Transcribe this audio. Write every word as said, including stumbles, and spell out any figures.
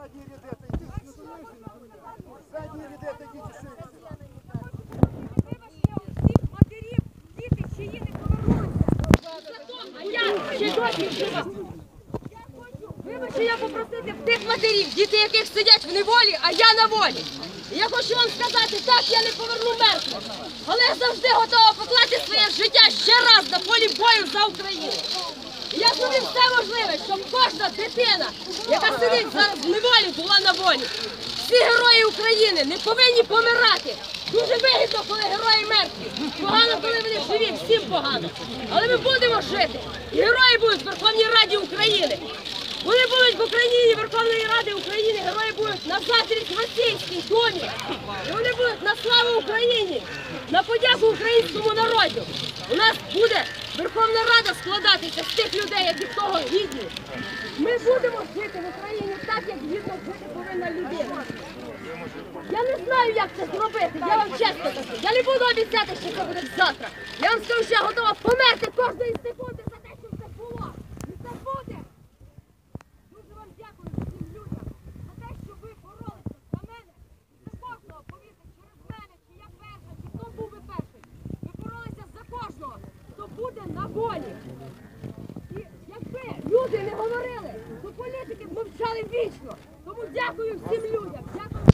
Задние ряды отойдите. Задние ряды отойдите шире. Вибачте, я попросити в тих матерів, діти яких сидять в неволі, а я на волі. І я хочу вам сказати, так, я не поверну мертвих, але я завжди готова покласти своє життя ще раз на полі бою за Україну. І я зроблю все можливе, щоб кожна дитина, яка сидить зараз в неволі, була на волі. Всі герої України не повинні помирати. Дуже вигідно, коли герої мертві. Погано, коли вони живі, всім погано. Але ми будемо жити. І герої будуть в Верховній Раді України. Вони будуть в Україні, Верховної Ради України, герої будуть на заздрість російській домі. І вони будуть на славу Україні, на подяку українському народу. У нас буде Верховна Рада складатися з тих людей, які того гідні. Ми будемо жити в Україні так, як гідно жити повинна людина. Я не знаю, як це зробити, я вам чесно кажу. Я не буду обіцяти, що це буде завтра. Я вам скажу, що я готова померти кожної секунди за те, що це було. І це буде. Дуже вам дякую всім людям за те, що ви боролися за мене. За кожного, повірте, через мене, чи я перша, чи хто був би перший. Ви боролися за кожного, хто буде на волі. І якби люди не говорили, то політики б мовчали вічно. Тому дякую всім людям. Дякую.